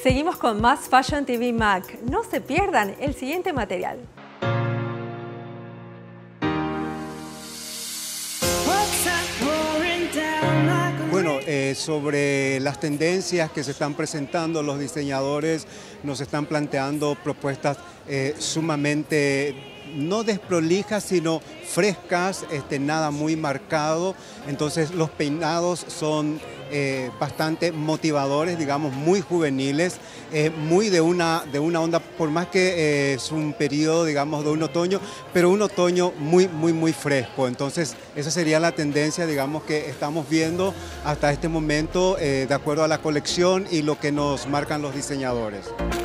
Seguimos con más Fashion TV Mac. No se pierdan el siguiente material. Bueno, sobre las tendencias que se están presentando, los diseñadores nos están planteando propuestas sumamente no desprolijas, sino frescas, nada muy marcado. Entonces los peinados son bastante motivadores, digamos, muy juveniles, muy de una onda, por más que es un periodo, digamos, de un otoño, pero un otoño muy fresco. Entonces esa sería la tendencia, digamos, que estamos viendo hasta este momento, de acuerdo a la colección y lo que nos marcan los diseñadores.